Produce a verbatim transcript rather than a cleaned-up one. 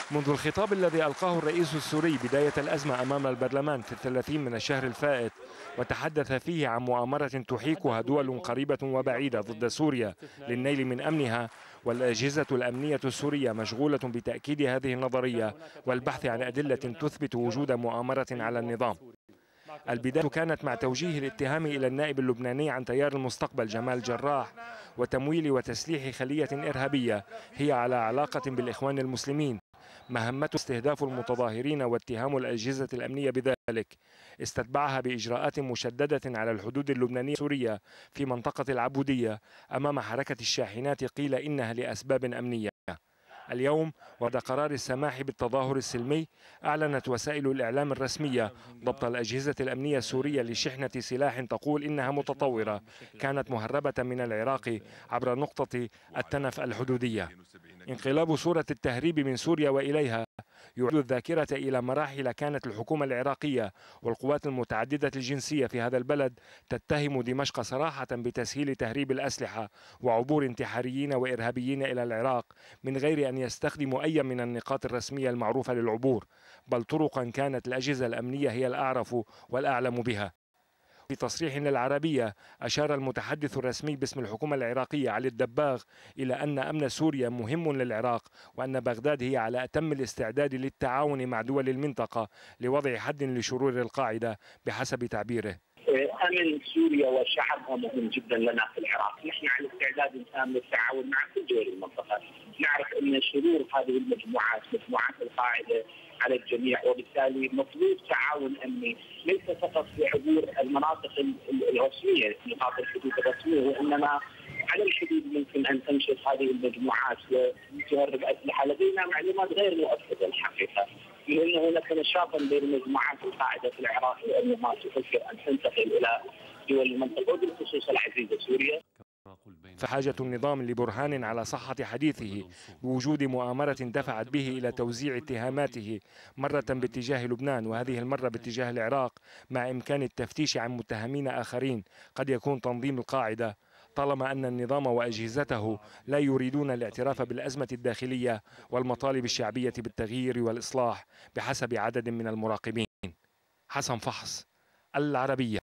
منذ الخطاب الذي ألقاه الرئيس السوري بداية الأزمة أمام البرلمان في الثلاثين من الشهر الفائت، وتحدث فيه عن مؤامرة تحيكها دول قريبة وبعيدة ضد سوريا للنيل من أمنها، والأجهزة الأمنية السورية مشغولة بتأكيد هذه النظرية والبحث عن أدلة تثبت وجود مؤامرة على النظام. البداية كانت مع توجيه الاتهام إلى النائب اللبناني عن تيار المستقبل جمال جراح وتمويل وتسليح خلية إرهابية هي على علاقة بالإخوان المسلمين، مهمته استهداف المتظاهرين واتهام الأجهزة الأمنية بذلك. استتبعها بإجراءات مشددة على الحدود اللبنانية السورية في منطقة العبودية أمام حركة الشاحنات قيل إنها لأسباب أمنية. اليوم وبعد قرار السماح بالتظاهر السلمي، أعلنت وسائل الإعلام الرسمية ضبط الأجهزة الأمنية السورية لشحنة سلاح تقول إنها متطورة كانت مهربة من العراق عبر نقطة التنف الحدودية. انقلاب صورة التهريب من سوريا وإليها يعيد الذاكرة إلى مراحل كانت الحكومة العراقية والقوات المتعددة الجنسية في هذا البلد تتهم دمشق صراحة بتسهيل تهريب الأسلحة وعبور انتحاريين وإرهابيين إلى العراق من غير أن يستخدموا أي من النقاط الرسمية المعروفة للعبور، بل طرقا كانت الأجهزة الأمنية هي الأعرف والأعلم بها. في تصريح للعربية أشار المتحدث الرسمي باسم الحكومة العراقية علي الدباغ إلى أن أمن سوريا مهم للعراق، وأن بغداد هي على أتم الاستعداد للتعاون مع دول المنطقة لوضع حد لشرور القاعدة بحسب تعبيره. أمن سوريا وشعبها مهم جدا لنا في العراق، نحن على استعداد الآن للتعاون مع كل دول المنطقة. نعرف أن شرور هذه المجموعات مجموعات القاعدة على الجميع، وبالتالي مطلوب تعاون أمني ليس فقط في عبور المناطق الرسمية نقاط الحدود الرسمية، وإنما على الحدود ممكن أن تنشط هذه المجموعات وتهرب أسلحة. لدينا معلومات غير مؤكدة الحقيقة لأن هناك نشاطا بين مجموعات القاعدة في العراق لأنها تفكر أن تنتقل إلى دول المنطقة وبالخصوص العزيزة سوريا. فحاجة النظام لبرهان على صحة حديثه بوجود مؤامرة دفعت به إلى توزيع اتهاماته مرة باتجاه لبنان وهذه المرة باتجاه العراق، مع إمكان التفتيش عن متهمين آخرين قد يكون تنظيم القاعدة، طالما أن النظام وأجهزته لا يريدون الاعتراف بالأزمة الداخلية والمطالب الشعبية بالتغيير والإصلاح بحسب عدد من المراقبين. حسن فحص، العربية.